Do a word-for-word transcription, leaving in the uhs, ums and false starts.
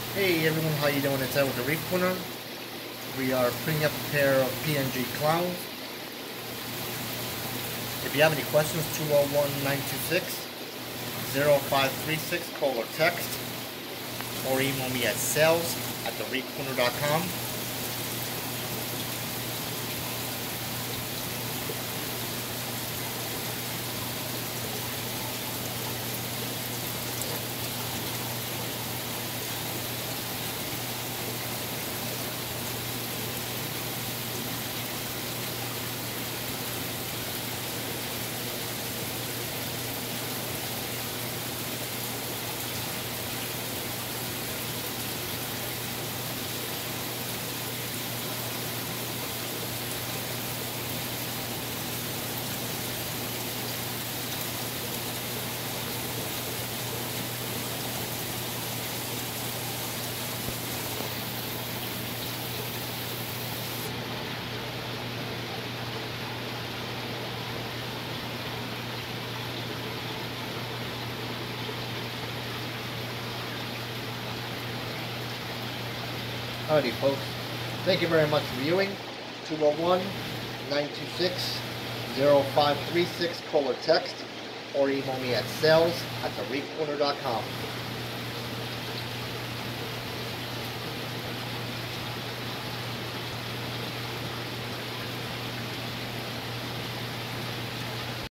Hey everyone, how you doing? It's Ed with the Reef Corner. We are putting up a pair of P N G clowns. If you have any questions, two oh one, nine two six, oh five three six, call or text, or email me at sales at the reef corner dot com. Alrighty folks, thank you very much for viewing. two oh one, nine two six, oh five three six, call or text, or email me at sales at the reef corner dot com.